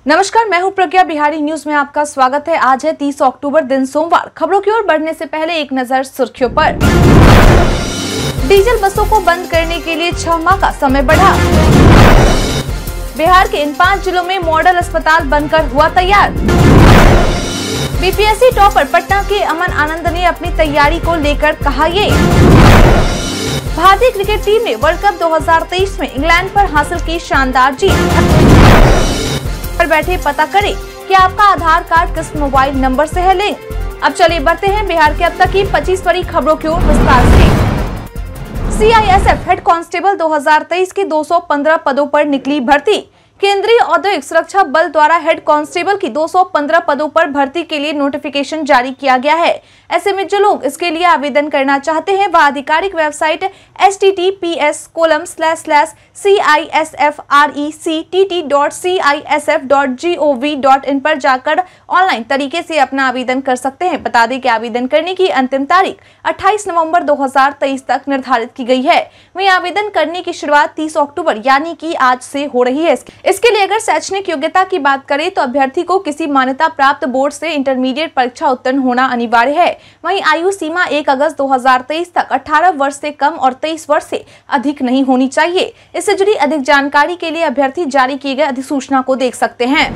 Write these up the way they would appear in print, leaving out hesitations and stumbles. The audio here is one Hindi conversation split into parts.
नमस्कार, मैं हूं प्रज्ञा। बिहारी न्यूज में आपका स्वागत है। आज है 30 अक्टूबर, दिन सोमवार। खबरों की ओर बढ़ने से पहले एक नजर सुर्खियों पर। डीजल बसों को बंद करने के लिए 6 माह का समय बढ़ा। बिहार के इन 5 जिलों में मॉडल अस्पताल बनकर हुआ तैयार। बीपीएससी टॉपर पटना के अमन आनंद ने अपनी तैयारी को लेकर कहा ये। भारतीय क्रिकेट टीम ने वर्ल्ड कप 2023 में इंग्लैंड पर हासिल की शानदार जीत। पर बैठे पता करें कि आपका आधार कार्ड किस मोबाइल नंबर से है लिंक। अब चलिए बढ़ते हैं बिहार के अब तक की 25 बड़ी खबरों की ओर विस्तार से। सीआईएसएफ हेड कांस्टेबल 2023 के 215 पदों पर निकली भर्ती। केंद्रीय औद्योगिक सुरक्षा बल द्वारा हेड कांस्टेबल की 215 पदों पर भर्ती के लिए नोटिफिकेशन जारी किया गया है। ऐसे में जो लोग इसके लिए आवेदन करना चाहते हैं वह आधिकारिक वेबसाइट https://CISFRECTT.CISF.gov.in पर जाकर ऑनलाइन तरीके से अपना आवेदन कर सकते हैं। बता दें कि आवेदन करने की अंतिम तारीख 28 नवंबर 2023 तक निर्धारित की गई है। वहीं आवेदन करने की शुरुआत 30 अक्टूबर यानी कि आज से हो रही है। इसके लिए अगर शैक्षणिक योग्यता की बात करें तो अभ्यर्थी को किसी मान्यता प्राप्त बोर्ड से इंटरमीडिएट परीक्षा उत्तीर्ण होना अनिवार्य है। वहीं आयु सीमा 1 अगस्त 2023 तक 18 वर्ष से कम और 23 वर्ष से अधिक नहीं होनी चाहिए। इससे जुड़ी अधिक जानकारी के लिए अभ्यर्थी जारी किए गए अधिसूचना को देख सकते हैं।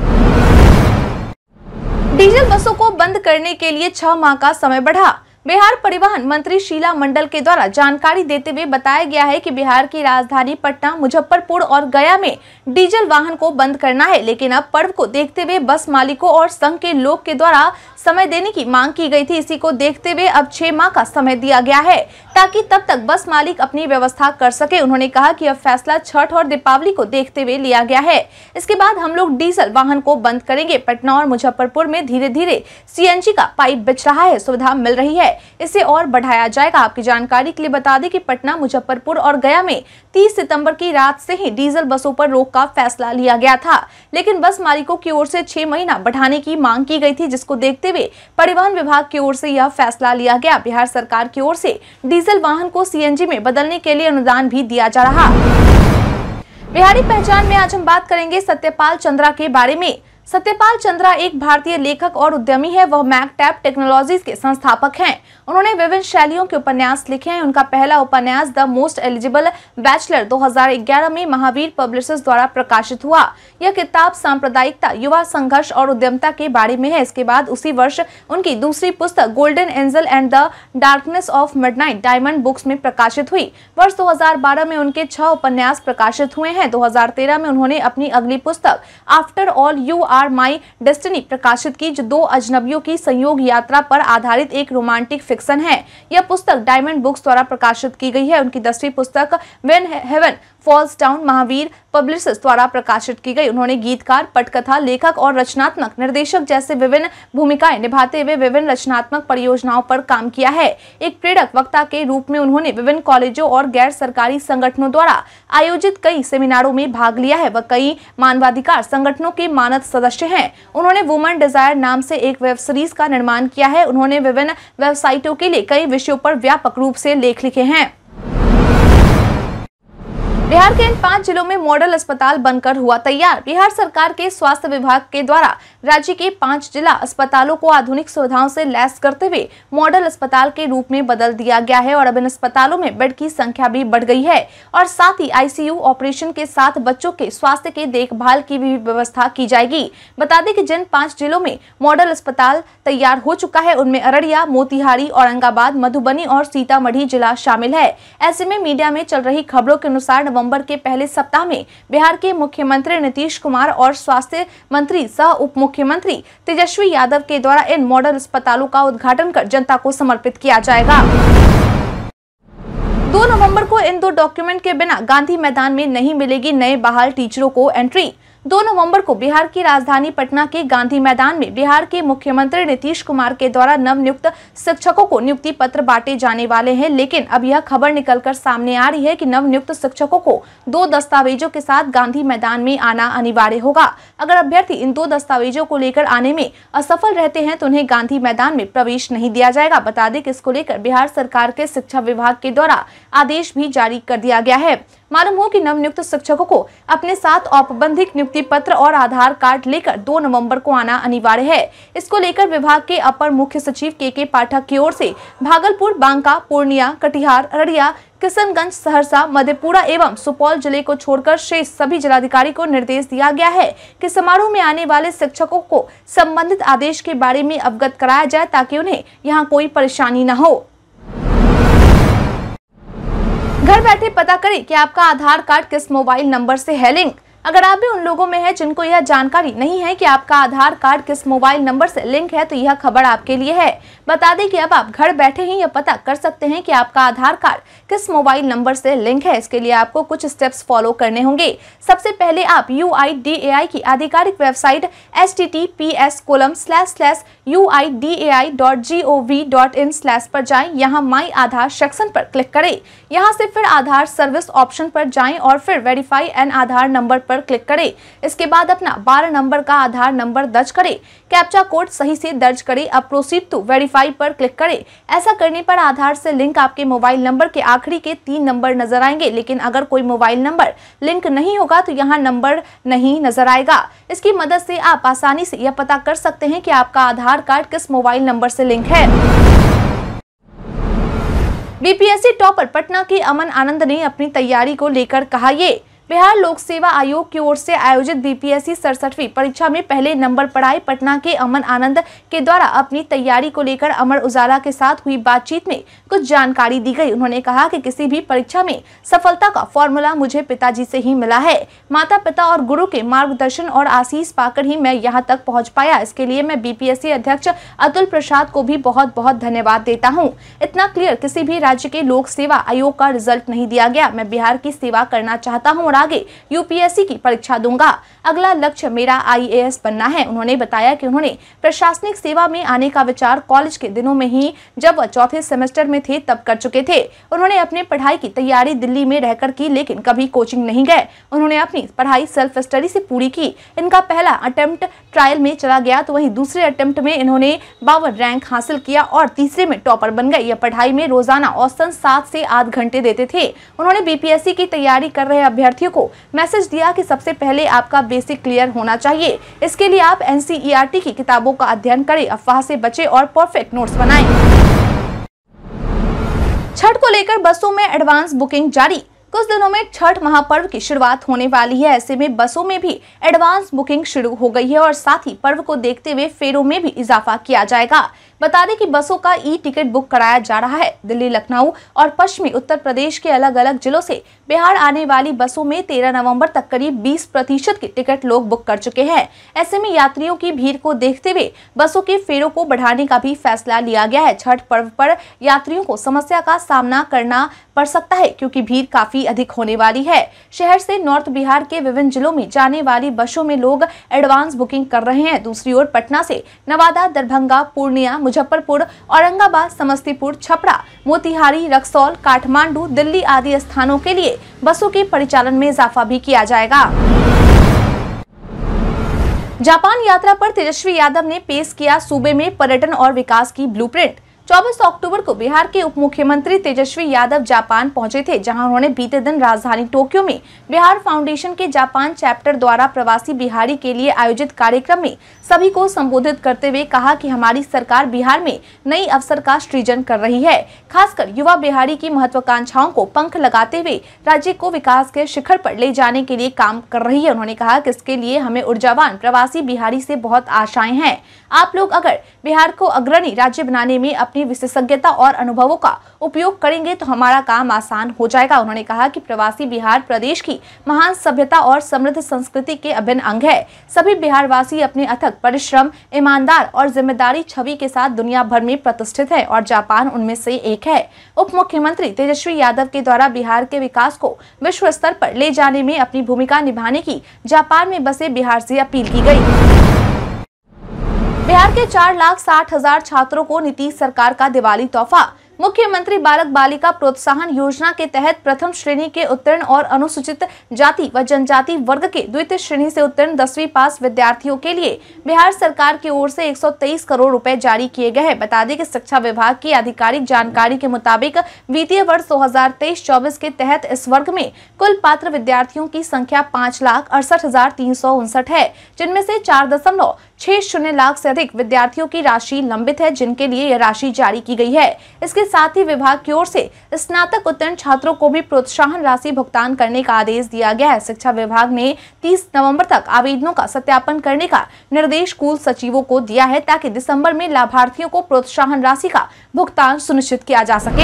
डीजल बसों को बंद करने के लिए 6 माह का समय बढ़ा। बिहार परिवहन मंत्री शीला मंडल के द्वारा जानकारी देते हुए बताया गया है कि बिहार की राजधानी पटना, मुजफ्फरपुर और गया में डीजल वाहन को बंद करना है, लेकिन अब पर्व को देखते हुए बस मालिकों और संघ के लोग के द्वारा समय देने की मांग की गई थी। इसी को देखते हुए अब 6 माह का समय दिया गया है ताकि तब तक बस मालिक अपनी व्यवस्था कर सके। उन्होंने कहा कि अब फैसला छठ और दीपावली को देखते हुए लिया गया है। इसके बाद हम लोग डीजल वाहन को बंद करेंगे। पटना और मुजफ्फरपुर में धीरे धीरे सीएनजी का पाइप बिछ रहा है, सुविधा मिल रही है, इसे और बढ़ाया जाएगा। आपकी जानकारी के लिए बता दें कि पटना, मुजफ्फरपुर और गया में 30 सितंबर की रात से ही डीजल बसों पर रोक का फैसला लिया गया था, लेकिन बस मालिकों की ओर से 6 महीना बढ़ाने की मांग की गई थी, जिसको देखते हुए परिवहन विभाग की ओर से यह फैसला लिया गया। बिहार सरकार की ओर से डीजल वाहन को सीएनजी में बदलने के लिए अनुदान भी दिया जा रहा। बिहारी पहचान में आज हम बात करेंगे सत्यपाल चंद्रा के बारे में। सत्यपाल चंद्रा एक भारतीय लेखक और उद्यमी है। वह मैकटैप टेक्नोलॉजीज के संस्थापक हैं। उन्होंने विभिन्न शैलियों के उपन्यास लिखे हैं। उनका पहला उपन्यास द मोस्ट एलिजिबल बैचलर 2011 में महावीर पब्लिशर्स द्वारा प्रकाशित हुआ। यह किताब सांप्रदायिकता, युवा संघर्ष और उद्यमता के बारे में है। इसके बाद उसी वर्ष उनकी दूसरी पुस्तक golden angel and the darkness of midnight diamond books में प्रकाशित हुई। वर्ष 2012 में उनके 6 उपन्यास प्रकाशित हुए हैं। 2013 में उन्होंने अपनी अगली पुस्तक after all you are my destiny प्रकाशित की, जो 2 अजनबियों की संयोग यात्रा पर आधारित एक रोमांटिक फिक्शन है। यह पुस्तक डायमंड बुक्स द्वारा प्रकाशित की गई है। उनकी 10वीं पुस्तक when heaven falls down Mahavir publishers द्वारा प्रकाशित की गई। उन्होंने गीतकार, पटकथा लेखक और रचनात्मक निर्देशक जैसे विभिन्न भूमिकाएं निभाते हुए विभिन्न रचनात्मक परियोजनाओं पर काम किया है। एक प्रेरक वक्ता के रूप में उन्होंने विभिन्न कॉलेजों और गैर सरकारी संगठनों द्वारा आयोजित कई सेमिनारों में भाग लिया है। वह कई मानवाधिकार संगठनों के मानद सदस्य हैं। उन्होंने वुमन डिजायर नाम से एक वेब सीरीज का निर्माण किया है। उन्होंने विभिन्न वेबसाइटों के लिए कई विषयों पर व्यापक रूप से लेख लिखे हैं। बिहार के इन 5 जिलों में मॉडल अस्पताल बनकर हुआ तैयार। बिहार सरकार के स्वास्थ्य विभाग के द्वारा राज्य के 5 जिला अस्पतालों को आधुनिक सुविधाओं से लैस करते हुए मॉडल अस्पताल के रूप में बदल दिया गया है और अब इन अस्पतालों में बेड की संख्या भी बढ़ गई है और साथ ही आईसीयू ऑपरेशन के साथ बच्चों के स्वास्थ्य के देखभाल की भी व्यवस्था की जाएगी। बता दें कि जिन 5 जिलों में मॉडल अस्पताल तैयार हो चुका है उनमें अररिया, मोतिहारी, औरंगाबाद, मधुबनी और सीतामढ़ी जिला शामिल है। ऐसे में मीडिया में चल रही खबरों के अनुसार नवंबर के पहले सप्ताह में बिहार के मुख्यमंत्री नीतीश कुमार और स्वास्थ्य मंत्री सह उप मुख्यमंत्री तेजस्वी यादव के द्वारा इन मॉडल अस्पतालों का उद्घाटन कर जनता को समर्पित किया जाएगा। 2 नवंबर को इन 2 डॉक्यूमेंट के बिना गांधी मैदान में नहीं मिलेगी नए बहाल टीचरों को एंट्री। 2 नवंबर को बिहार की राजधानी पटना के गांधी मैदान में बिहार के मुख्यमंत्री नीतीश कुमार के द्वारा नवनियुक्त शिक्षकों को नियुक्ति पत्र बांटे जाने वाले हैं, लेकिन अब यह खबर निकलकर सामने आ रही है कि नवनियुक्त शिक्षकों को 2 दस्तावेजों के साथ गांधी मैदान में आना अनिवार्य होगा। अगर अभ्यर्थी इन 2 दस्तावेजों को लेकर आने में असफल रहते हैं तो उन्हें गांधी मैदान में प्रवेश नहीं दिया जाएगा। बता दें कि इसको लेकर बिहार सरकार के शिक्षा विभाग के द्वारा आदेश भी जारी कर दिया गया है। मालूम हो कि नवनियुक्त शिक्षकों को अपने साथ औपबंधिक नियुक्ति पत्र और आधार कार्ड लेकर 2 नवंबर को आना अनिवार्य है। इसको लेकर विभाग के अपर मुख्य सचिव के पाठक की ओर से भागलपुर, बांका, पूर्णिया, कटिहार, अररिया, किशनगंज, सहरसा, मधेपुरा एवं सुपौल जिले को छोड़कर शेष सभी जिलाधिकारी को निर्देश दिया गया है कि समारोह में आने वाले शिक्षकों को संबंधित आदेश के बारे में अवगत कराया जाए ताकि उन्हें यहाँ कोई परेशानी न हो। घर बैठे पता करें कि आपका आधार कार्ड किस मोबाइल नंबर से है लिंक। अगर आप भी उन लोगों में हैं जिनको यह जानकारी नहीं है कि आपका आधार कार्ड किस मोबाइल नंबर से लिंक है, तो यह खबर आपके लिए है। बता दें कि अब आप घर बैठे ही यह पता कर सकते हैं कि आपका आधार कार्ड किस मोबाइल नंबर से लिंक है। इसके लिए आपको कुछ स्टेप्स फॉलो करने होंगे। सबसे पहले आप UIDAI की आधिकारिक वेबसाइट https://uidai.gov.in/ पर जाएं। यहाँ माई आधार सेक्शन पर क्लिक करें। यहाँ से फिर आधार सर्विस ऑप्शन पर जाएं और फिर वेरीफाई एन आधार नंबर पर क्लिक करें। इसके बाद अपना 12 नंबर का आधार नंबर दर्ज करें। कैप्चा कोड सही से दर्ज करें। अब प्रोसीड टू वेरीफाई पर क्लिक करें। ऐसा करने पर आधार से लिंक आपके मोबाइल नंबर के आखिरी के 3 नंबर नजर आएंगे, लेकिन अगर कोई मोबाइल नंबर लिंक नहीं होगा तो यहाँ नंबर नहीं नजर आएगा। इसकी मदद से आप आसानी से यह पता कर सकते हैं कि आपका आधार कार्ड किस मोबाइल नंबर से लिंक है। बीपीएससी टॉपर पटना के अमन आनंद ने अपनी तैयारी को लेकर कहा ये। बिहार लोक सेवा आयोग की ओर से आयोजित बीपीएससी 67वीं परीक्षा में पहले नंबर पर आए पटना के अमन आनंद के द्वारा अपनी तैयारी को लेकर अमर उजाला के साथ हुई बातचीत में कुछ जानकारी दी गई। उन्होंने कहा कि किसी भी परीक्षा में सफलता का फॉर्मूला मुझे पिताजी से ही मिला है। माता पिता और गुरु के मार्गदर्शन और आशीष पाकर ही मैं यहाँ तक पहुँच पाया। इसके लिए मैं बीपीएससी अध्यक्ष अतुल प्रसाद को भी बहुत बहुत धन्यवाद देता हूँ। इतना क्लियर किसी भी राज्य के लोक सेवा आयोग का रिजल्ट नहीं दिया गया। मैं बिहार की सेवा करना चाहता हूँ और आगे यूपीएससी की परीक्षा दूंगा। अगला लक्ष्य मेरा आईएएस बनना है। उन्होंने बताया कि उन्होंने प्रशासनिक सेवा में आने का विचार कॉलेज के दिनों में ही जब वह 4थे सेमेस्टर में थे तब कर चुके थे। उन्होंने अपने पढ़ाई की तैयारी दिल्ली में रहकर की, लेकिन कभी कोचिंग नहीं गए। उन्होंने अपनी पढ़ाई सेल्फ स्टडी से पूरी की। इनका पहला अटेम्प्ट ट्रायल में चला गया, तो वहीं दूसरे अटेम्प्ट में इन्होंने 52 रैंक हासिल किया और तीसरे में टॉपर बन गए। यह पढ़ाई में रोजाना औसतन 7 से 8 घंटे देते थे। उन्होंने बीपीएससी की तैयारी कर रहे अभ्यर्थियों को मैसेज दिया कि सबसे पहले आपका बेसिक क्लियर होना चाहिए। इसके लिए आप एनसीईआरटी की किताबों का अध्ययन करें, अफवाह से बचें और परफेक्ट नोट्स बनाएं। छठ को लेकर बसों में एडवांस बुकिंग जारी। कुछ दिनों में छठ महापर्व की शुरुआत होने वाली है। ऐसे में बसों में भी एडवांस बुकिंग शुरू हो गई है और साथ ही पर्व को देखते हुए फेरों में भी इजाफा किया जाएगा। बता दें कि बसों का ई टिकट बुक कराया जा रहा है। दिल्ली, लखनऊ और पश्चिमी उत्तर प्रदेश के अलग अलग जिलों से बिहार आने वाली बसों में 13 नवंबर तक करीब 20% की टिकट लोग बुक कर चुके हैं। ऐसे में यात्रियों की भीड़ को देखते हुए बसों के फेरों को बढ़ाने का भी फैसला लिया गया है। छठ पर्व पर यात्रियों को समस्या का सामना करना पड़ सकता है क्योंकि भीड़ काफी अधिक होने वाली है। शहर से नॉर्थ बिहार के विभिन्न जिलों में जाने वाली बसों में लोग एडवांस बुकिंग कर रहे हैं। दूसरी ओर पटना से नवादा, दरभंगा, पूर्णिया, मुजफ्फरपुर, औरंगाबाद, समस्तीपुर, छपरा, मोतिहारी, रक्सौल, काठमांडू, दिल्ली आदि स्थानों के लिए बसों के परिचालन में इजाफा भी किया जाएगा। जापान यात्रा पर तेजस्वी यादव ने पेश किया सूबे में पर्यटन और विकास की ब्लूप्रिंट। 24 अक्टूबर को बिहार के उप मुख्यमंत्री तेजस्वी यादव जापान पहुंचे थे, जहां उन्होंने बीते दिन राजधानी टोक्यो में बिहार फाउंडेशन के जापान चैप्टर द्वारा प्रवासी बिहारी के लिए आयोजित कार्यक्रम में सभी को संबोधित करते हुए कहा कि हमारी सरकार बिहार में नई अवसर का सृजन कर रही है। खासकर युवा बिहारी की महत्वाकांक्षाओं को पंख लगाते हुए राज्य को विकास के शिखर पर ले जाने के लिए काम कर रही है। उन्होंने कहा कि इसके लिए हमें ऊर्जावान प्रवासी बिहारी से बहुत आशाएं हैं। आप लोग अगर बिहार को अग्रणी राज्य बनाने में अपनी विशेषज्ञता और अनुभवों का उपयोग करेंगे तो हमारा काम आसान हो जाएगा। उन्होंने कहा कि प्रवासी बिहार प्रदेश की महान सभ्यता और समृद्ध संस्कृति के अभिन्न अंग है। सभी बिहारवासी अपने अथक परिश्रम, ईमानदार और जिम्मेदारी छवि के साथ दुनिया भर में प्रतिष्ठित है और जापान उनमें से एक है। उप मुख्यमंत्री तेजस्वी यादव के द्वारा बिहार के विकास को विश्व स्तर पर ले जाने में अपनी भूमिका निभाने की जापान में बसे बिहार से अपील की गई। बिहार के 4,60,000 छात्रों को नीतीश सरकार का दिवाली तोहफा। मुख्यमंत्री बालक बालिका प्रोत्साहन योजना के तहत प्रथम श्रेणी के उत्तीर्ण और अनुसूचित जाति व जनजाति वर्ग के द्वितीय श्रेणी से उत्तीर्ण 10वीं पास विद्यार्थियों के लिए बिहार सरकार की ओर से 123 करोड़ रुपए जारी किए गए हैं। बता दें कि शिक्षा विभाग की आधिकारिक जानकारी के मुताबिक वित्तीय वर्ष 2023-24 के तहत इस वर्ग में कुल पात्र विद्यार्थियों की संख्या 5,68,359 है, जिनमें से 4.60 लाख से अधिक विद्यार्थियों की राशि लंबित है, जिनके लिए यह राशि जारी की गई है। इसके साथ ही विभाग की ओर से स्नातक उत्तीर्ण छात्रों को भी प्रोत्साहन राशि भुगतान करने का आदेश दिया गया है। शिक्षा विभाग ने 30 नवंबर तक आवेदनों का सत्यापन करने का निर्देश स्कूल सचिवों को दिया है, ताकि दिसंबर में लाभार्थियों को प्रोत्साहन राशि का भुगतान सुनिश्चित किया जा सके।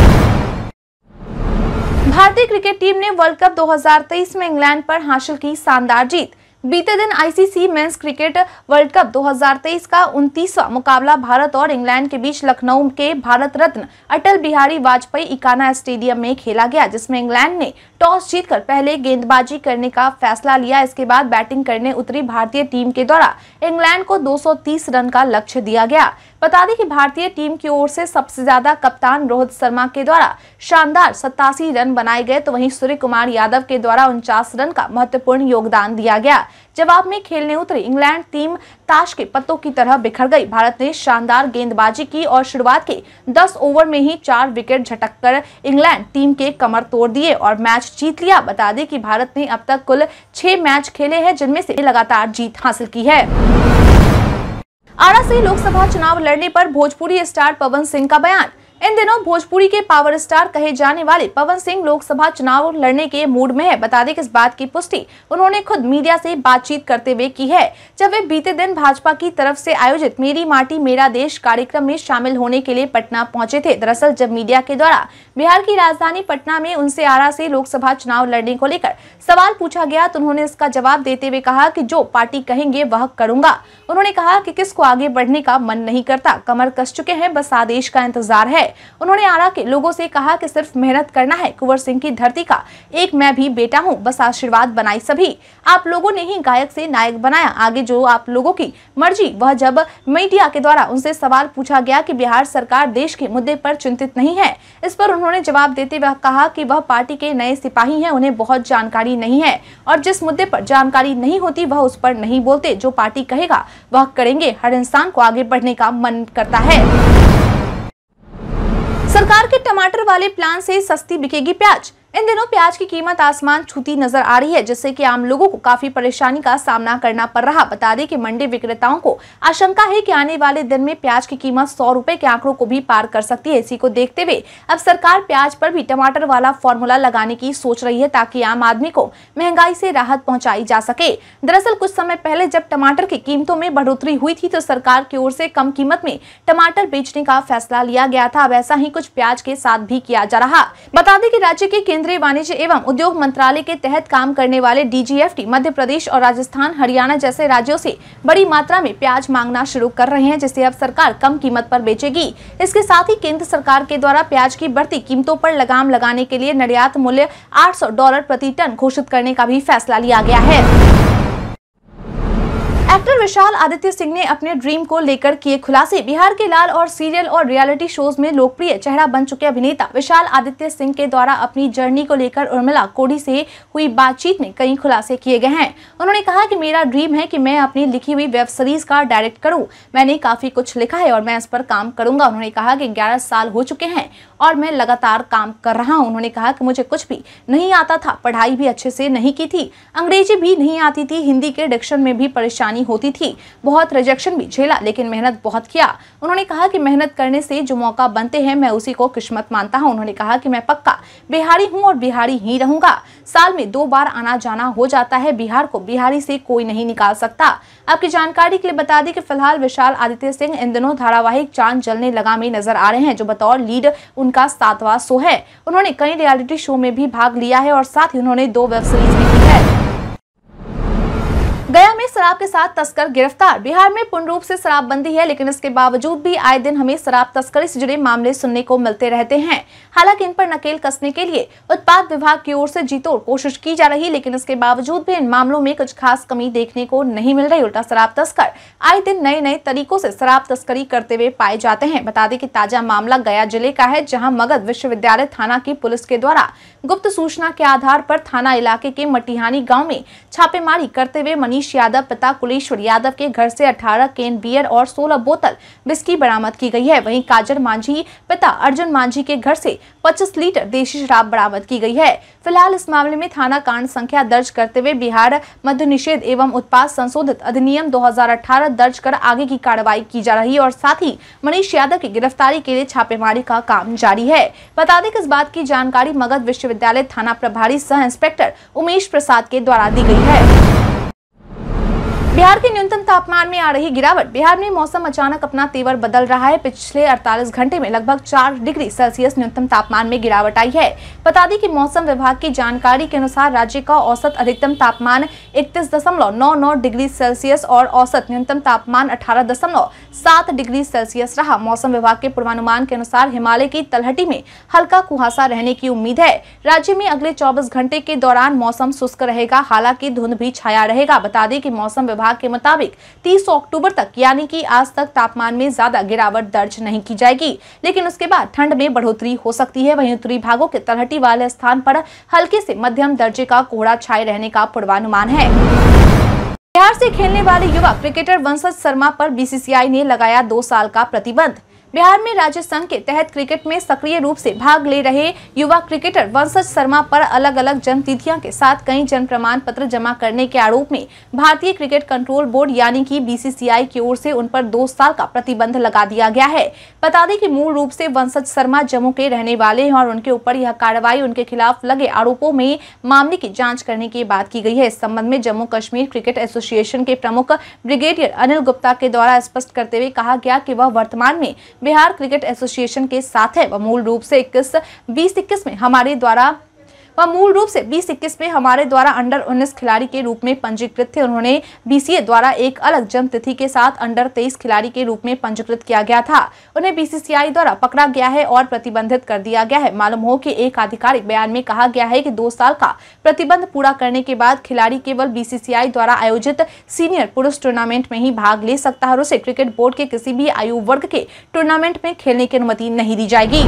भारतीय क्रिकेट टीम ने वर्ल्ड कप 2023 में इंग्लैंड पर हासिल की शानदार जीत। बीते दिन ICC men's cricket world cup 2023 का 29वां मुकाबला भारत और इंग्लैंड के बीच लखनऊ के भारत रत्न अटल बिहारी वाजपेयी इकाना स्टेडियम में खेला गया, जिसमें इंग्लैंड ने टॉस जीतकर पहले गेंदबाजी करने का फैसला लिया। इसके बाद बैटिंग करने उतरी भारतीय टीम के द्वारा इंग्लैंड को 230 रन का लक्ष्य दिया गया। बता दें कि भारतीय टीम की ओर से सबसे ज्यादा कप्तान रोहित शर्मा के द्वारा शानदार 87 रन बनाए गए, तो वहीं सूर्य कुमार यादव के द्वारा 49 रन का महत्वपूर्ण योगदान दिया गया। जवाब में खेलने उतरी इंग्लैंड टीम ताश के पत्तों की तरह बिखर गई। भारत ने शानदार गेंदबाजी की और शुरुआत के 10 ओवर में ही 4 विकेट झटककर इंग्लैंड टीम के कमर तोड़ दिए और मैच जीत लिया। बता दें कि भारत ने अब तक कुल 6 मैच खेले हैं, जिनमें से लगातार जीत हासिल की है। आरा से लोकसभा चुनाव लड़ने पर भोजपुरी स्टार पवन सिंह का बयान। इन दिनों भोजपुरी के पावर स्टार कहे जाने वाले पवन सिंह लोकसभा चुनाव लड़ने के मूड में है। बता दें कि इस बात की पुष्टि उन्होंने खुद मीडिया से बातचीत करते हुए की है, जब वे बीते दिन भाजपा की तरफ से आयोजित मेरी माटी मेरा देश कार्यक्रम में शामिल होने के लिए पटना पहुंचे थे। दरअसल जब मीडिया के द्वारा बिहार की राजधानी पटना में उनसे आरा से लोकसभा चुनाव लड़ने को लेकर सवाल पूछा गया, तो उन्होंने इसका जवाब देते हुए कहा कि जो पार्टी कहेंगे वह करूंगा। उन्होंने कहा कि किसको आगे बढ़ने का मन नहीं करता, कमर कस चुके हैं, बस आदेश का इंतजार है। उन्होंने आरा के लोगों से कहा कि सिर्फ मेहनत करना है, कुंवर सिंह की धरती का एक मैं भी बेटा हूं, बस आशीर्वाद बनाई सभी। आप लोगों ने ही गायक से नायक बनाया, आगे जो आप लोगों की मर्जी। वह जब मीडिया के द्वारा उनसे सवाल पूछा गया कि बिहार सरकार देश के मुद्दे पर चिंतित नहीं है, इस पर उन्होंने जवाब देते हुए कहा कि वह पार्टी के नए सिपाही हैं, उन्हें बहुत जानकारी नहीं है और जिस मुद्दे पर जानकारी नहीं होती वह उस पर नहीं बोलते। जो पार्टी कहेगा वह करेंगे। हर इंसान को आगे बढ़ने का मन करता है। सरकार के टमाटर वाले प्लान से सस्ती बिकेगी प्याज। इन दिनों प्याज की कीमत आसमान छूती नजर आ रही है, जिससे कि आम लोगों को काफी परेशानी का सामना करना पड़ रहा। बता दें कि मंडी विक्रेताओं को आशंका है कि आने वाले दिन में प्याज की कीमत 100 रुपए के आंकड़ों को भी पार कर सकती है। इसी को देखते हुए अब सरकार प्याज पर भी टमाटर वाला फॉर्मूला लगाने की सोच रही है, ताकि आम आदमी को महंगाई से राहत पहुंचाई जा सके। दरअसल कुछ समय पहले जब टमाटर की कीमतों में बढ़ोतरी हुई थी, तो सरकार की ओर से कम कीमत में टमाटर बेचने का फैसला लिया गया था। अब ऐसा ही कुछ प्याज के साथ भी किया जा रहा। बता दें कि राज्य के केंद्रीय वाणिज्य एवं उद्योग मंत्रालय के तहत काम करने वाले डीजीएफटी मध्य प्रदेश और राजस्थान, हरियाणा जैसे राज्यों से बड़ी मात्रा में प्याज मांगना शुरू कर रहे हैं, जिसे अब सरकार कम कीमत पर बेचेगी। इसके साथ ही केंद्र सरकार के द्वारा प्याज की बढ़ती कीमतों पर लगाम लगाने के लिए निर्यात मूल्य $800 प्रति टन घोषित करने का भी फैसला लिया गया है। एक्टर विशाल आदित्य सिंह ने अपने ड्रीम को लेकर किए खुलासे। बिहार के लाल और सीरियल और रियलिटी शोज में लोकप्रिय चेहरा बन चुके अभिनेता विशाल आदित्य सिंह के द्वारा अपनी जर्नी को लेकर उर्मिला कोडी से हुई बातचीत में कई खुलासे किए गए हैं। उन्होंने कहा कि मेरा ड्रीम है कि मैं अपनी लिखी हुई वेब सीरीज का डायरेक्ट करूं। मैंने काफी कुछ लिखा है और मैं इस पर काम करूंगा। उन्होंने कहा कि 11 साल हो चुके हैं और मैं लगातार काम कर रहा हूं। उन्होंने कहा कि मुझे कुछ भी नहीं आता था, पढ़ाई भी अच्छे से नहीं की थी, अंग्रेजी भी नहीं आती थी, हिंदी के डिक्शन में भी परेशानी होती थी, बहुत रिजेक्शन भी झेला, लेकिन मेहनत बहुत किया। उन्होंने कहा कि मेहनत करने से जो मौका बनते हैं मैं उसी को किस्मत मानता हूं। उन्होंने कहा कि मैं पक्का बिहारी हूं और बिहारी ही रहूंगा। साल में 2 बार आना जाना हो जाता है, बिहार को बिहारी से कोई नहीं निकाल सकता। आपकी जानकारी के लिए बता दें कि फिलहाल विशाल आदित्य सिंह इन दिनों धारावाहिक चांद जलने लगा में नजर आ रहे हैं, जो बतौर लीड उनका 7वां शो है। उन्होंने कई रियलिटी शो में भी भाग लिया है और साथ ही उन्होंने 2 वेब सीरीज भी की है। गया में शराब के साथ तस्कर गिरफ्तार। बिहार में पूर्ण रूप से शराबबंदी है, लेकिन इसके बावजूद भी आए दिन हमें शराब तस्करी से जुड़े मामले सुनने को मिलते रहते हैं। हालांकि इन पर नकेल कसने के लिए उत्पाद विभाग की ओर से जी तोड़ कोशिश की जा रही, लेकिन इसके बावजूद भी इन मामलों में कुछ खास कमी देखने को नहीं मिल रही। उल्टा शराब तस्कर आए दिन नए नए तरीकों से शराब तस्करी करते हुए पाए जाते हैं। बता दें कि ताजा मामला गया जिले का है, जहां मगध विश्वविद्यालय थाना की पुलिस के द्वारा गुप्त सूचना के आधार पर थाना इलाके के मटिहानी गाँव में छापेमारी करते हुए मनीष यादव पिता कुलेश्वर यादव के घर से 18 कैन बियर और 16 बोतल विस्की बरामद की गई है। वहीं काजर मांझी पिता अर्जुन मांझी के घर से 25 लीटर देशी शराब बरामद की गई है। फिलहाल इस मामले में थाना कांड संख्या दर्ज करते हुए बिहार मद्य निषेध एवं उत्पाद संशोधित अधिनियम 2018 दर्ज कर आगे की कार्रवाई की जा रही है और साथ ही मनीष यादव की गिरफ्तारी के लिए छापेमारी का काम जारी है। बता दें कि इस बात की जानकारी मगध विश्वविद्यालय थाना प्रभारी सह इंस्पेक्टर उमेश प्रसाद के द्वारा दी गई है। बिहार के न्यूनतम तापमान में आ रही गिरावट। बिहार में मौसम अचानक अपना तेवर बदल रहा है। पिछले 48 घंटे में लगभग 4 डिग्री सेल्सियस न्यूनतम तापमान में गिरावट आई है। बता दें कि मौसम विभाग की जानकारी के अनुसार राज्य का औसत अधिकतम तापमान 31.99 डिग्री सेल्सियस और औसत न्यूनतम तापमान 18.7 डिग्री सेल्सियस रहा। मौसम विभाग के पूर्वानुमान के अनुसार हिमालय की तलहटी में हल्का कुहासा रहने की उम्मीद है। राज्य में अगले 24 घंटे के दौरान मौसम शुष्क रहेगा, हालांकि धुंध भी छाया रहेगा। बता दें कि मौसम विभाग के मुताबिक 30 अक्टूबर तक यानी कि आज तक तापमान में ज्यादा गिरावट दर्ज नहीं की जाएगी, लेकिन उसके बाद ठंड में बढ़ोतरी हो सकती है। वहीं उत्तरी भागों के तलहटी वाले स्थान पर हल्के से मध्यम दर्जे का कोहरा छाए रहने का पूर्वानुमान है। बिहार से खेलने वाले युवा क्रिकेटर वंशज शर्मा पर बीसीसीआई ने लगाया 2 साल का प्रतिबंध। बिहार में राज्य संघ के तहत क्रिकेट में सक्रिय रूप से भाग ले रहे युवा क्रिकेटर वंशज शर्मा पर अलग अलग जन्म तिथियों के साथ कई जन्म प्रमाण पत्र जमा करने के आरोप में भारतीय क्रिकेट कंट्रोल बोर्ड यानी कि बीसीसीआई की ओर से उन पर 2 साल का प्रतिबंध लगा दिया गया है। बता दें कि मूल रूप से वंशज शर्मा जम्मू के रहने वाले हैं और उनके ऊपर यह कार्रवाई उनके खिलाफ लगे आरोपों में मामले की जाँच करने की बात की गई है। इस संबंध में जम्मू कश्मीर क्रिकेट एसोसिएशन के प्रमुख ब्रिगेडियर अनिल गुप्ता के द्वारा स्पष्ट करते हुए कहा गया कि वह वर्तमान में बिहार क्रिकेट एसोसिएशन के साथ है। वह मूल रूप से 2021 में हमारे द्वारा अंडर 19 खिलाड़ी के रूप में पंजीकृत थे। उन्होंने बीसीए द्वारा एक अलग जन्म तिथि के साथ अंडर 23 खिलाड़ी के रूप में पंजीकृत किया गया था। उन्हें बीसीसीआई द्वारा पकड़ा गया है और प्रतिबंधित कर दिया गया है। मालूम हो कि एक आधिकारिक बयान में कहा गया है कि 2 साल का प्रतिबंध पूरा करने के बाद खिलाड़ी केवल बीसीसीआई द्वारा आयोजित सीनियर पुरुष टूर्नामेंट में ही भाग ले सकता है और उसे क्रिकेट बोर्ड के किसी भी आयु वर्ग के टूर्नामेंट में खेलने की अनुमति नहीं दी जाएगी।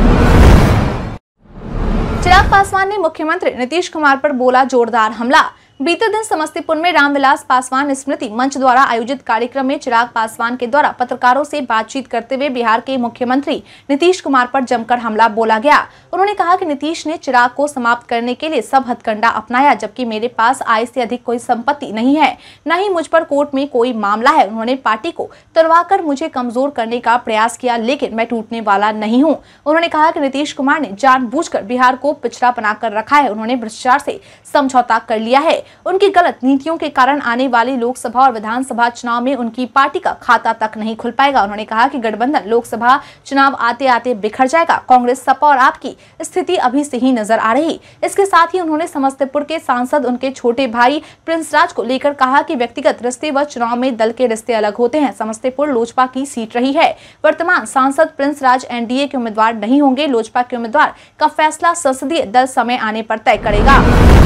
चिराग पासवान ने मुख्यमंत्री नीतीश कुमार पर बोला जोरदार हमला। बीते दिन समस्तीपुर में रामविलास पासवान स्मृति मंच द्वारा आयोजित कार्यक्रम में चिराग पासवान के द्वारा पत्रकारों से बातचीत करते हुए बिहार के मुख्यमंत्री नीतीश कुमार पर जमकर हमला बोला गया। उन्होंने कहा कि नीतीश ने चिराग को समाप्त करने के लिए सब हथकंडा अपनाया, जबकि मेरे पास आय से अधिक कोई संपत्ति नहीं है, न ही मुझ पर कोर्ट में कोई मामला है। उन्होंने पार्टी को तुड़वाकर मुझे कमजोर करने का प्रयास किया, लेकिन मैं टूटने वाला नहीं हूँ। उन्होंने कहा कि नीतीश कुमार ने जानबूझकर बिहार को पिछड़ा बनाकर रखा है। उन्होंने भ्रष्टाचार से समझौता कर लिया है। उनकी गलत नीतियों के कारण आने वाली लोकसभा और विधानसभा चुनाव में उनकी पार्टी का खाता तक नहीं खुल पाएगा। उन्होंने कहा कि गठबंधन लोकसभा चुनाव आते आते बिखर जाएगा। कांग्रेस, सपा और आप की स्थिति अभी से ही नजर आ रही। इसके साथ ही उन्होंने समस्तीपुर के सांसद उनके छोटे भाई प्रिंस राज को लेकर कहा कि व्यक्तिगत रिश्ते व चुनाव में दल के रिश्ते अलग होते हैं। समस्तीपुर लोजपा की सीट रही है। वर्तमान सांसद प्रिंस राज एनडीए के उम्मीदवार नहीं होंगे। लोजपा के उम्मीदवार का फैसला संसदीय दल समय आने पर तय करेगा।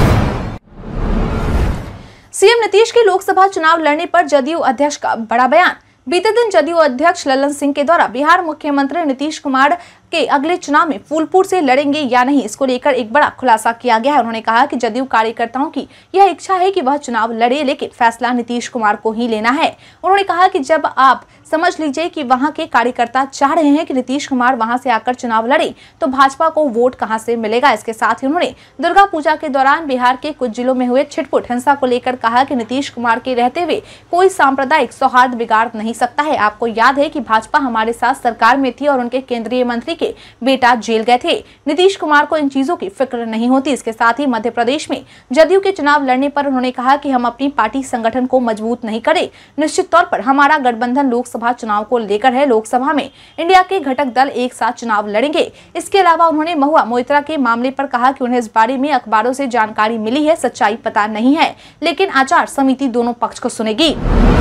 सीएम नीतीश के लोकसभा चुनाव लड़ने पर जदयू अध्यक्ष का बड़ा बयान। बीते दिन जदयू अध्यक्ष ललन सिंह के द्वारा बिहार मुख्यमंत्री नीतीश कुमार के अगले चुनाव में फूलपुर से लड़ेंगे या नहीं, इसको लेकर एक बड़ा खुलासा किया गया है। उन्होंने कहा कि जदयू कार्यकर्ताओं की यह इच्छा है कि वह चुनाव लड़े, लेकिन फैसला नीतीश कुमार को ही लेना है। उन्होंने कहा कि जब आप समझ लीजिए कि वहां के कार्यकर्ता चाह रहे हैं कि नीतीश कुमार वहां से आकर चुनाव लड़े, तो भाजपा को वोट कहां से मिलेगा। इसके साथ ही उन्होंने दुर्गा पूजा के दौरान बिहार के कुछ जिलों में हुए छिटपुट हिंसा को लेकर कहा कि नीतीश कुमार के रहते हुए कोई सांप्रदायिक सौहार्द बिगाड़ नहीं सकता है। आपको याद है कि भाजपा हमारे साथ सरकार में थी और उनके केंद्रीय मंत्री के बेटा जेल गए थे। नीतीश कुमार को इन चीजों की फिक्र नहीं होती। इसके साथ ही मध्य प्रदेश में जदयू के चुनाव लड़ने पर उन्होंने कहा कि हम अपनी पार्टी संगठन को मजबूत नहीं करें। निश्चित तौर पर हमारा गठबंधन लोकसभा चुनाव को लेकर है। लोकसभा में इंडिया के घटक दल एक साथ चुनाव लड़ेंगे। इसके अलावा उन्होंने महुआ मोइत्रा के मामले पर कहा कि उन्हें इस बारे में अखबारों से जानकारी मिली है, सच्चाई पता नहीं है, लेकिन आचार समिति दोनों पक्ष को सुनेगी।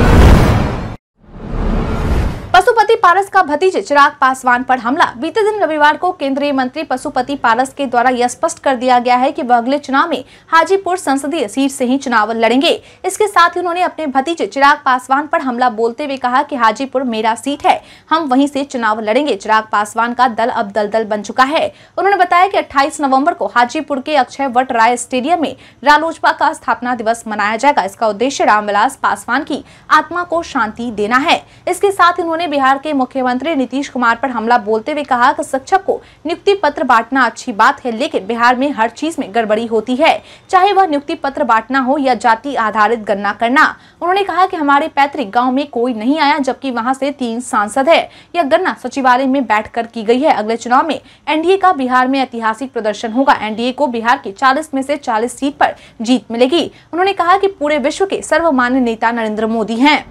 पशुपति पारस का भतीजे चिराग पासवान पर हमला। बीते दिन रविवार को केंद्रीय मंत्री पशुपति पारस के द्वारा यह स्पष्ट कर दिया गया है कि वह अगले चुनाव में हाजीपुर संसदीय सीट से ही चुनाव लड़ेंगे। इसके साथ ही उन्होंने अपने भतीजे चिराग पासवान पर हमला बोलते हुए कहा कि हाजीपुर मेरा सीट है, हम वहीं से चुनाव लड़ेंगे। चिराग पासवान का दल अब दलदल बन चुका है। उन्होंने बताया कि 28 नवंबर को हाजीपुर के अक्षय वट राय स्टेडियम में रालोसपा का स्थापना दिवस मनाया जाएगा। इसका उद्देश्य रामविलास पासवान की आत्मा को शांति देना है। इसके साथ ही उन्होंने बिहार के मुख्यमंत्री नीतीश कुमार पर हमला बोलते हुए कहा कि शिक्षक को नियुक्ति पत्र बांटना अच्छी बात है, लेकिन बिहार में हर चीज में गड़बड़ी होती है, चाहे वह नियुक्ति पत्र बांटना हो या जाति आधारित गणना करना। उन्होंने कहा कि हमारे पैतृक गांव में कोई नहीं आया, जबकि वहां से 3 सांसद है। यह गणना सचिवालय में बैठकर की गई है। अगले चुनाव में एनडीए का बिहार में ऐतिहासिक प्रदर्शन होगा। एनडीए को बिहार की 40 में से 40 सीट पर जीत मिलेगी। उन्होंने कहा कि पूरे विश्व के सर्वमान्य नेता नरेंद्र मोदी हैं।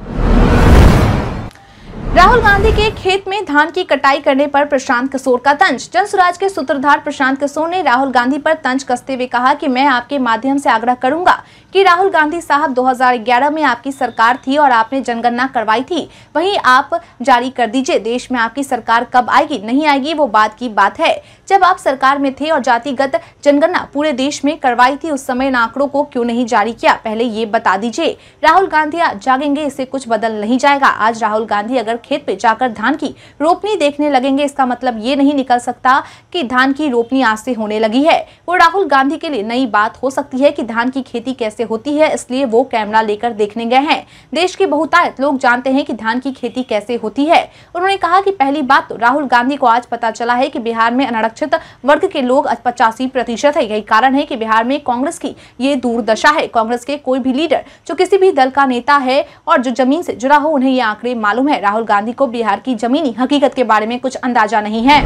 राहुल गांधी के खेत में धान की कटाई करने पर प्रशांत किशोर का तंज। जनसुराज के सूत्रधार प्रशांत किशोर ने राहुल गांधी पर तंज कसते हुए कहा कि मैं आपके माध्यम से आग्रह करूंगा कि राहुल गांधी साहब 2011 में आपकी सरकार थी और आपने जनगणना करवाई थी, वहीं आप जारी कर दीजिए। देश में आपकी सरकार कब आएगी नहीं आएगी वो बात की बात है। जब आप सरकार में थे और जातिगत जनगणना पूरे देश में करवाई थी, उस समय इन आंकड़ों को क्यों नहीं जारी किया, पहले ये बता दीजिए। राहुल गांधी आज जागेंगे, इससे कुछ बदल नहीं जाएगा। आज राहुल गांधी अगर खेत पे जाकर धान की रोपनी देखने लगेंगे, इसका मतलब ये नहीं निकल सकता कि धान की रोपनी आज से होने लगी है। वो राहुल गांधी के लिए नई बात हो सकती है कि धान की खेती कैसे होती है, इसलिए वो कैमरा लेकर देखने गए हैं। देश के बहुतायत लोग जानते हैं कि धान की खेती कैसे होती है। उन्होंने कहा कि पहली बात तो राहुल गांधी को आज पता चला है कि बिहार में अनारक्षित वर्ग के लोग 85% है। यही कारण है कि बिहार में कांग्रेस की ये दुर्दशा है। कांग्रेस के कोई भी लीडर जो किसी भी दल का नेता है और जो जमीन से जुड़ा हो, उन्हें ये आंकड़े मालूम है। राहुल गांधी को बिहार की जमीनी हकीकत के बारे में कुछ अंदाजा नहीं है।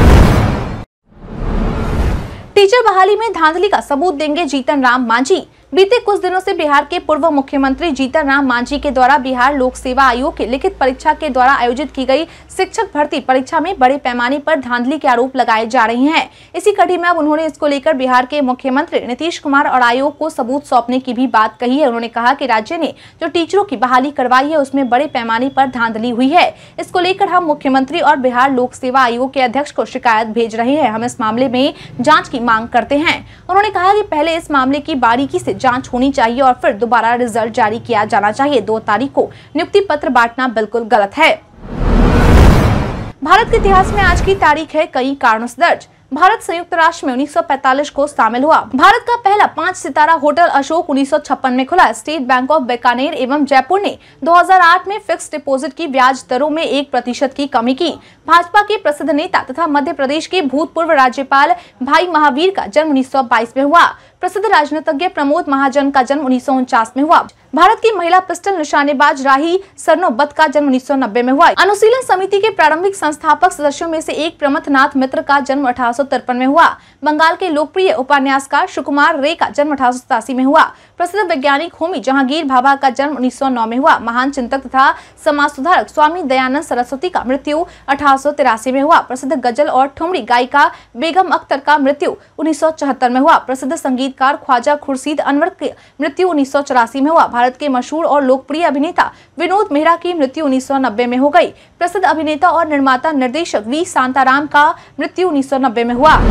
टीचर बहाली में धांधली का सबूत देंगे जीतन राम मांझी। बीते कुछ दिनों से बिहार के पूर्व मुख्यमंत्री जीतन राम मांझी के द्वारा बिहार लोक सेवा आयोग की लिखित परीक्षा के द्वारा आयोजित की गई शिक्षक भर्ती परीक्षा में बड़े पैमाने पर धांधली के आरोप लगाए जा रहे हैं। इसी कड़ी में अब उन्होंने इसको लेकर बिहार के मुख्यमंत्री नीतीश कुमार और आयोग को सबूत सौंपने की भी बात कही है। उन्होंने कहा कि राज्य ने जो टीचरों की बहाली करवाई है उसमें बड़े पैमाने पर धांधली हुई है। इसको लेकर हम मुख्यमंत्री और बिहार लोक सेवा आयोग के अध्यक्ष को शिकायत भेज रहे हैं। हम इस मामले में जाँच की मांग करते हैं। उन्होंने कहा कि पहले इस मामले की बारीकी से जांच होनी चाहिए और फिर दोबारा रिजल्ट जारी किया जाना चाहिए। 2 तारीख को नियुक्ति पत्र बांटना बिल्कुल गलत है। भारत के इतिहास में आज की तारीख है कई कारणों से दर्ज। भारत संयुक्त राष्ट्र में 1945 को शामिल हुआ। भारत का पहला 5 सितारा होटल अशोक 1956 में खुला। स्टेट बैंक ऑफ बीकानेर एवं जयपुर ने 2008 में फिक्स डिपॉजिट की ब्याज दरों में 1% की कमी की। भाजपा के प्रसिद्ध नेता तथा मध्य प्रदेश के भूतपूर्व राज्यपाल भाई महावीर का जन्म 1922 में हुआ। प्रसिद्ध राजनीतिज्ञ प्रमोद महाजन का जन्म 1949 में हुआ। भारत की महिला पिस्टल निशानेबाज राही सरनोबत का जन्म 1990 में हुआ। अनुशीलन समिति के प्रारंभिक संस्थापक सदस्यों में से एक प्रमथनाथ मित्र का जन्म 1853 में हुआ। बंगाल के लोकप्रिय उपन्यासकार सुकुमार रे का जन्म 1887 में हुआ। प्रसिद्ध वैज्ञानिक होमी जहांगीर भाभा का जन्म 1909 में हुआ। महान चिंतक तथा समाज सुधारक स्वामी दयानंद सरस्वती का मृत्यु 1883 में हुआ। प्रसिद्ध गजल और ठुमरी गायिका बेगम अख्तर का मृत्यु 1974 में हुआ। प्रसिद्ध संगीतकार ख्वाजा खुर्शीद अनवर की मृत्यु 1984 में हुआ। भारत के मशहूर और लोकप्रिय अभिनेता विनोद मेहरा की मृत्यु 1990 में हो गई। प्रसिद्ध अभिनेता और निर्माता निर्देशक वी शांताराम का मृत्यु 1990 में हुआ।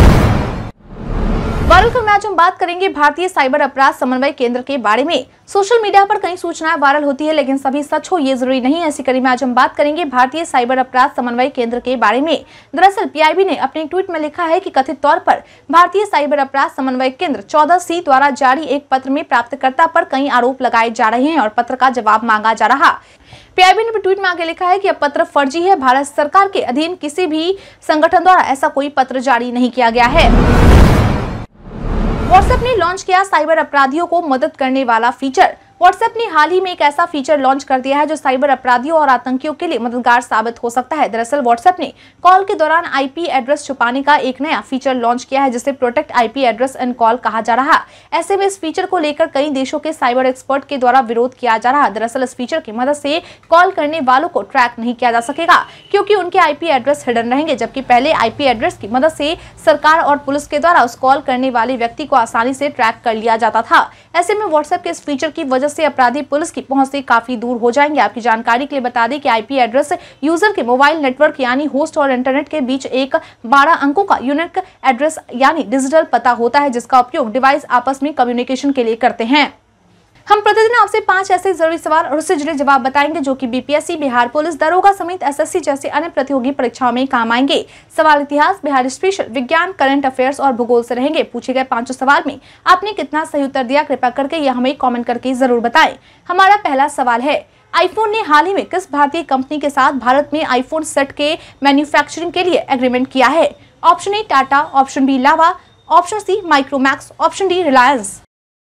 वायरल खबर में आज हम बात करेंगे भारतीय साइबर अपराध समन्वय केंद्र के बारे में। सोशल मीडिया पर कई सूचनाएं वायरल होती है, लेकिन सभी सच हो ये जरूरी नहीं है। इसी कड़ी में आज हम बात करेंगे भारतीय साइबर अपराध समन्वय केंद्र के बारे में। दरअसल पीआईबी ने अपने एक ट्वीट में लिखा है कि कथित तौर पर भारतीय साइबर अपराध समन्वय केंद्र 14C द्वारा जारी एक पत्र में प्राप्तकर्ता पर कई आरोप लगाए जा रहे हैं और पत्र का जवाब मांगा जा रहा। पीआईबी ने ट्वीट में आगे लिखा है कि यह पत्र फर्जी है। भारत सरकार के अधीन किसी भी संगठन द्वारा ऐसा कोई पत्र जारी नहीं किया गया है। व्हाट्सएप ने लॉन्च किया साइबर अपराधियों को मदद करने वाला फीचर। व्हाट्सएप ने हाल ही में एक ऐसा फीचर लॉन्च कर दिया है जो साइबर अपराधियों और आतंकियों के लिए मददगार साबित हो सकता है। दरअसल व्हाट्सएप ने कॉल के दौरान आईपी एड्रेस छुपाने का एक नया फीचर लॉन्च किया है जिसे protect IP address in call कहा जा रहा है। ऐसे में इस फीचर को लेकर कई देशों के साइबर एक्सपर्ट के द्वारा विरोध किया जा रहा है। दरअसल इस फीचर की मदद से कॉल करने वालों को ट्रैक नहीं किया जा सकेगा क्योंकि उनके आईपी एड्रेस हिडन रहेंगे, जबकि पहले आईपी एड्रेस की मदद से सरकार और पुलिस के द्वारा उस कॉल करने वाले व्यक्ति को आसानी से ट्रैक कर लिया जाता था। ऐसे में व्हाट्सएप के इस फीचर की वजह से अपराधी पुलिस की पहुंच से काफी दूर हो जाएंगे। आपकी जानकारी के लिए बता दें कि आईपी एड्रेस यूजर के मोबाइल नेटवर्क यानी होस्ट और इंटरनेट के बीच एक 12 अंकों का यूनिक एड्रेस यानी डिजिटल पता होता है जिसका उपयोग डिवाइस आपस में कम्युनिकेशन के लिए करते हैं। हम प्रतिदिन आपसे 5 ऐसे जरूरी सवाल और उससे जुड़े जवाब बताएंगे जो कि बीपीएससी, बिहार पुलिस दरोगा समेत एसएससी जैसे अन्य प्रतियोगी परीक्षाओं में काम आएंगे। सवाल इतिहास, बिहार स्पेशल, विज्ञान, करंट अफेयर्स और भूगोल से रहेंगे। पूछे गए 5 सवाल में आपने कितना सही उत्तर दिया, कृपया करके यह हमें कमेंट करके जरूर बताएं। हमारा पहला सवाल है, आईफोन ने हाल ही में किस भारतीय कंपनी के साथ भारत में आईफोन सेट के मैन्युफैक्चरिंग के लिए एग्रीमेंट किया है? Option A Tata, option B Lava, option C Micromax, option D Reliance.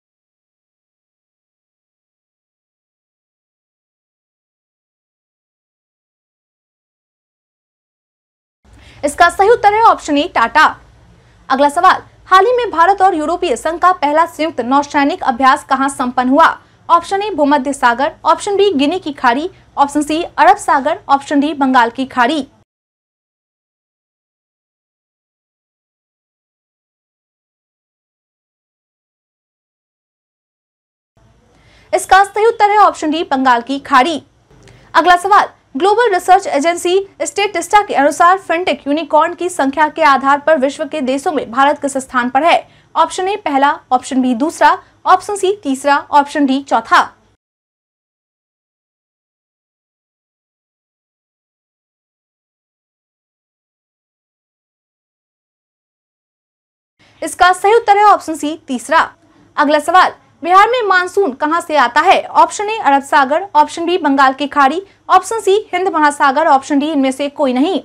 इसका सही उत्तर है ऑप्शन ए टाटा। अगला सवाल, हाल ही में भारत और यूरोपीय संघ का पहला संयुक्त नौसैनिक अभ्यास कहां संपन्न हुआ? ऑप्शन ए भूमध्य सागर, ऑप्शन बी गिनी की खाड़ी, ऑप्शन सी अरब सागर, ऑप्शन डी बंगाल की खाड़ी। इसका सही उत्तर है ऑप्शन डी बंगाल की खाड़ी। अगला सवाल, ग्लोबल रिसर्च एजेंसी स्टेटिस्टा के अनुसार फिनटेक यूनिकॉर्न की संख्या के आधार पर विश्व के देशों में भारत किस स्थान पर है? ऑप्शन ए पहला, ऑप्शन बी दूसरा, ऑप्शन सी तीसरा, ऑप्शन डी चौथा। इसका सही उत्तर है ऑप्शन सी तीसरा। अगला सवाल, बिहार में मानसून कहां से आता है? ऑप्शन ए अरब सागर, ऑप्शन बी बंगाल की खाड़ी, ऑप्शन सी हिंद महासागर, ऑप्शन डी इनमें से कोई नहीं।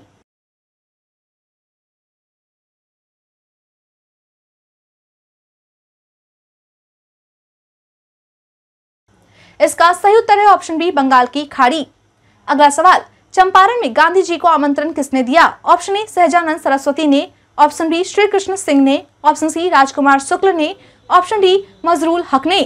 इसका सही उत्तर है ऑप्शन बी बंगाल की खाड़ी। अगला सवाल, चंपारण में गांधी जी को आमंत्रण किसने दिया? ऑप्शन ए सहजानंद सरस्वती ने, ऑप्शन बी श्री कृष्ण सिंह ने, ऑप्शन सी राजकुमार शुक्ल ने, ऑप्शन डी मजरूल हक ने।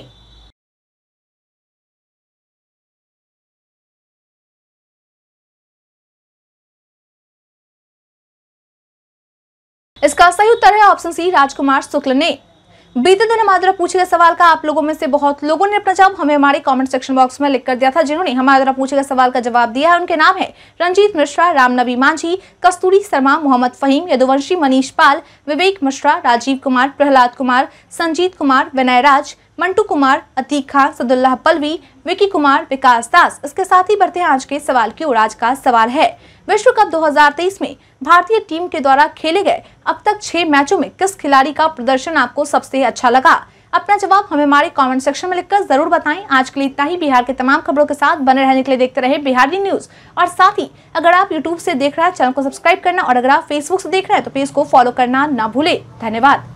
इसका सही उत्तर है ऑप्शन सी राजकुमार शुक्ल ने। बीते दिन हमारे द्वारा पूछे गए सवाल का आप लोगों में से बहुत लोगों ने अपना जवाब हमें हमारे कमेंट सेक्शन बॉक्स में लिख कर दिया था। जिन्होंने हमारे द्वारा पूछे गए सवाल का जवाब दिया है उनके नाम है रंजीत मिश्रा, रामनबी मांझी, कस्तूरी शर्मा, मोहम्मद फहीम, यदुवंशी, मनीष पाल, विवेक मिश्रा, राजीव कुमार, प्रहलाद कुमार, संजीत कुमार, विनय राज, मंटू कुमार, अतीक खान, सदुल्लाह पलवी, विकी कुमार, विकास दास। इसके साथ ही बढ़ते हैं आज के सवाल की ओर। आज का सवाल है, विश्व कप 2023 में भारतीय टीम के द्वारा खेले गए अब तक 6 मैचों में किस खिलाड़ी का प्रदर्शन आपको सबसे अच्छा लगा? अपना जवाब हमें हमारे कमेंट सेक्शन में लिखकर जरूर बताएं। आज के लिए इतना ही। बिहार के तमाम खबरों के साथ बने रहने के लिए देखते रहे बिहारी न्यूज। और साथ ही अगर आप यूट्यूब से देख रहे हैं चैनल को सब्सक्राइब करना और अगर आप फेसबुक से देख रहे हैं तो पेज को फॉलो करना ना भूले। धन्यवाद।